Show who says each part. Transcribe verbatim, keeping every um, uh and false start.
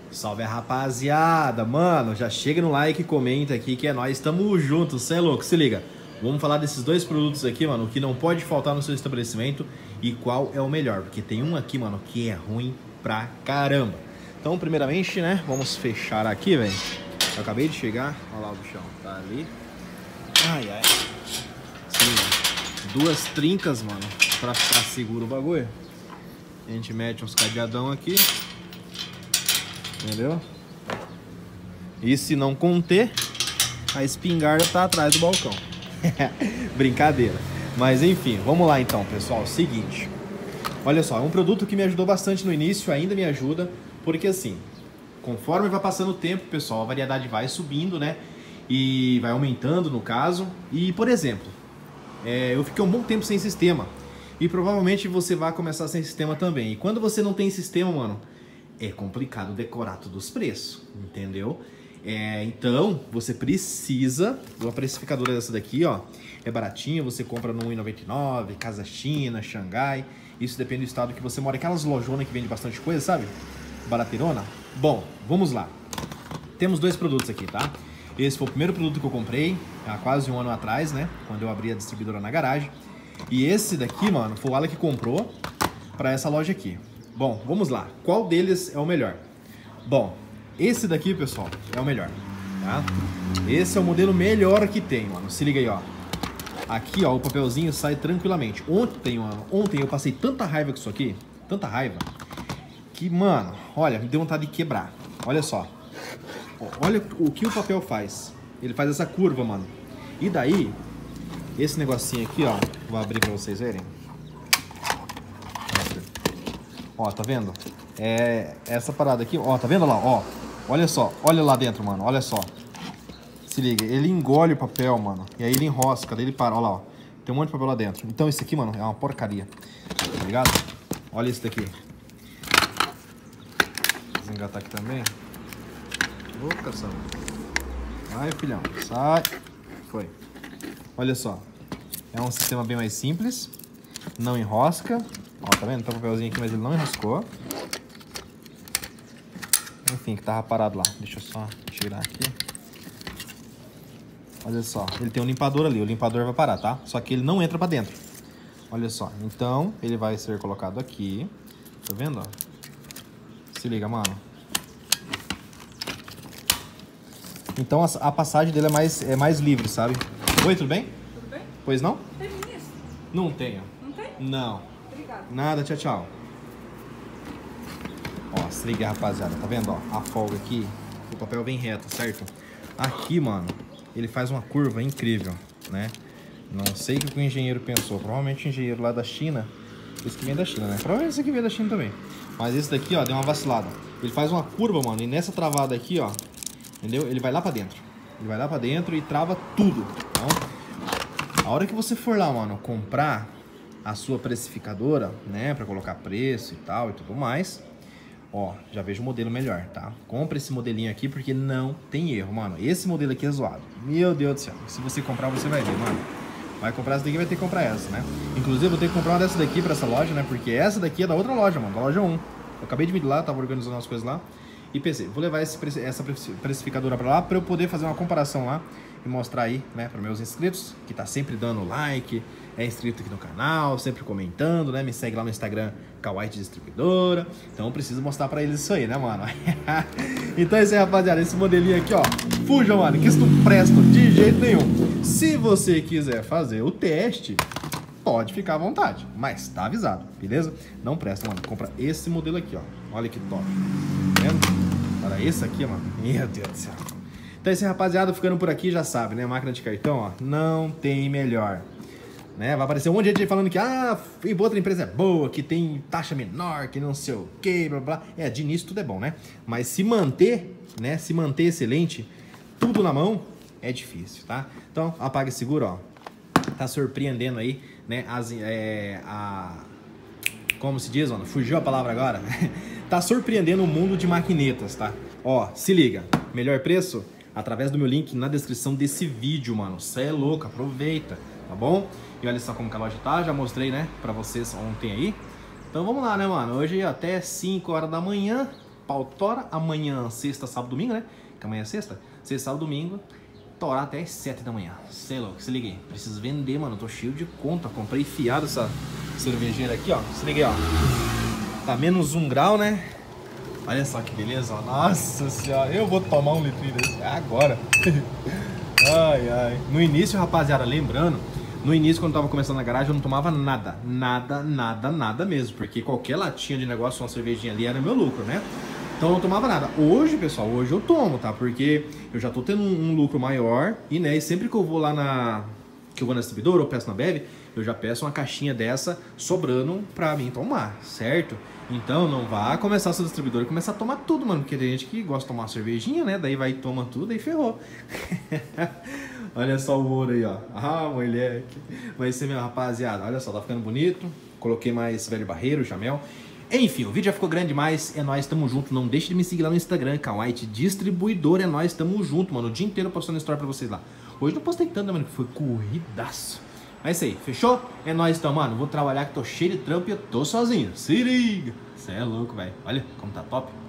Speaker 1: Salve, rapaziada, mano, já chega no like e comenta aqui que é nóis, tamo junto, cê é louco, se liga. Vamos falar desses dois produtos aqui, mano, que não pode faltar no seu estabelecimento e qual é o melhor, porque tem um aqui, mano, que é ruim pra caramba. Então, primeiramente, né, vamos fechar aqui, velho. Eu acabei de chegar, olha lá o bichão, tá ali. Ai, ai. Sim, duas trincas, mano, pra ficar seguro o bagulho. A gente mete uns cadeadão aqui. Entendeu? E se não conter, a espingarda tá atrás do balcão. Brincadeira. Mas enfim, vamos lá então, pessoal. Seguinte. Olha só, é um produto que me ajudou bastante no início, ainda me ajuda, porque assim, conforme vai passando o tempo, pessoal, a variedade vai subindo, né? E vai aumentando no caso. E, por exemplo, é, eu fiquei um bom tempo sem sistema. E provavelmente você vai começar sem sistema também. E quando você não tem sistema, mano, é complicado decorar todos os preços, entendeu? É, então, você precisa de uma precificadora dessa daqui, ó. É baratinha, você compra no um real e noventa e nove centavos, Casa China, Xangai. Isso depende do estado que você mora. Aquelas lojonas que vende bastante coisa, sabe? Barateirona. Bom, vamos lá. Temos dois produtos aqui, tá? Esse foi o primeiro produto que eu comprei há quase um ano atrás, né? Quando eu abri a distribuidora na garagem. E esse daqui, mano, foi o Ala que comprou pra essa loja aqui. Bom, vamos lá. Qual deles é o melhor? Bom, esse daqui, pessoal, é o melhor, tá? Esse é o modelo melhor que tem, mano. Se liga aí, ó. Aqui, ó, o papelzinho sai tranquilamente. Ontem, mano, ontem eu passei tanta raiva com isso aqui, tanta raiva, que, mano, olha, me deu vontade de quebrar. Olha só. Olha o que o papel faz. Ele faz essa curva, mano. E daí, esse negocinho aqui, ó, vou abrir pra vocês verem. Ó, tá vendo? É essa parada aqui, ó, tá vendo lá, ó. Olha só, olha lá dentro, mano, olha só. Se liga, ele engole o papel, mano. E aí ele enrosca, daí ele para, ó lá, ó. Tem um monte de papel lá dentro. Então esse aqui, mano, é uma porcaria. Tá ligado? Olha esse daqui. Vou engatar aqui também. Ô, caçamba. Vai, filhão, sai. Foi. Olha só. É um sistema bem mais simples. Não enrosca. Ó, tá vendo? Tá o papelzinho aqui, mas ele não enroscou. Enfim, que tava parado lá. Deixa eu só tirar aqui. Olha só, ele tem um limpador ali. O limpador vai parar, tá? Só que ele não entra pra dentro. Olha só. Então, ele vai ser colocado aqui. Tá vendo, ó? Se liga, mano. Então, a, a passagem dele é mais, é mais livre, sabe? Oi, tudo bem?
Speaker 2: Tudo bem?
Speaker 1: Pois não?
Speaker 2: Tem isso?
Speaker 1: Não tenho.
Speaker 2: Não tem?
Speaker 1: Não.
Speaker 2: Obrigada.
Speaker 1: Nada, tchau, tchau. Ó, se liga, rapaziada, tá vendo, ó? A folga aqui, o papel vem reto, certo? Aqui, mano, ele faz uma curva incrível, né? Não sei o que o engenheiro pensou. Provavelmente o engenheiro lá da China. Esse que vem da China, né? Provavelmente esse aqui vem da China também. Mas esse daqui, ó, deu uma vacilada. Ele faz uma curva, mano, e nessa travada aqui, ó, entendeu? Ele vai lá pra dentro. Ele vai lá pra dentro e trava tudo. Então, a hora que você for lá, mano, comprar a sua precificadora, né, pra colocar preço e tal e tudo mais, ó, já vejo o modelo melhor, tá? Compre esse modelinho aqui porque não tem erro, mano. Esse modelo aqui é zoado. Meu Deus do céu. Se você comprar, você vai ver, mano. Vai comprar essa daqui, vai ter que comprar essa, né? Inclusive, eu vou ter que comprar uma dessa daqui pra essa loja, né? Porque essa daqui é da outra loja, mano, da loja um. Eu acabei de vir lá, tava organizando as coisas lá e pensei, vou levar esse, essa precificadora pra lá pra eu poder fazer uma comparação lá e mostrar aí, né, para meus inscritos, que tá sempre dando like, é inscrito aqui no canal, sempre comentando, né, me segue lá no Instagram, Kawaii Distribuidora, então eu preciso mostrar pra eles isso aí, né, mano? Então é isso aí, rapaziada, esse modelinho aqui, ó, fuja, mano, que isso não presta de jeito nenhum. Se você quiser fazer o teste, pode ficar à vontade, mas tá avisado, beleza? Não presta, mano, compra esse modelo aqui, ó, olha que top, tá vendo? Olha esse aqui, mano, meu Deus do céu. Então esse rapaziada ficando por aqui já sabe, né? Máquina de cartão, ó, não tem melhor. Né? Vai aparecer um monte de gente falando que ah, outra empresa é boa, que tem taxa menor, que não sei o que, blá blá. É, de início tudo é bom, né? Mas se manter, né? Se manter excelente, tudo na mão, é difícil, tá? Então, a PagSeguro, ó, tá surpreendendo aí, né? As, é, a... Como se diz, mano? Fugiu a palavra agora. Tá surpreendendo o mundo de maquinetas, tá? Ó, se liga. Melhor preço? Através do meu link na descrição desse vídeo, mano. Cê é louco, aproveita, tá bom? E olha só como que a loja tá, já mostrei, né, pra vocês ontem aí. Então vamos lá, né, mano? Hoje até cinco horas da manhã pau tora. Amanhã, sexta, sábado, domingo, né? Que amanhã é sexta. Sexta, sábado, domingo. Torar até as sete da manhã. Sei lá, se liguei. Preciso vender, mano. Tô cheio de conta. Comprei fiado essa cervejeira aqui, ó. Se liguei, ó. Tá menos um grau, né? Olha só que beleza, ó. Nossa senhora. Eu vou tomar um litrinho desse agora. Ai, ai. No início, rapaziada, lembrando, no início, quando eu tava começando na garagem, eu não tomava nada. Nada, nada, nada mesmo. Porque qualquer latinha de negócio, uma cervejinha ali, era meu lucro, né? Então eu não tomava nada. Hoje, pessoal, hoje eu tomo, tá? Porque eu já tô tendo um, um lucro maior. E, né, e sempre que eu vou lá na... Que eu vou na distribuidora, eu peço na Bev, eu já peço uma caixinha dessa sobrando pra mim tomar, certo? Então não vá começar a sua distribuidora e começar a tomar tudo, mano. Porque tem gente que gosta de tomar uma cervejinha, né? Daí vai e toma tudo e ferrou. Olha só o ouro aí, ó. Ah, moleque. Vai ser mesmo, rapaziada. Olha só, tá ficando bonito. Coloquei mais velho barreiro, jamel. Enfim, o vídeo já ficou grande demais. É nóis, tamo junto. Não deixe de me seguir lá no Instagram, Kawhite Distribuidor. É nóis, tamo junto, mano. O dia inteiro postando história pra vocês lá. Hoje não postei tanto, mano, que foi corridaço. Mas é isso aí, fechou? É nóis então, mano. Vou trabalhar que tô cheio de trampo e eu tô sozinho. Se liga. Cê é louco, velho. Olha como tá top.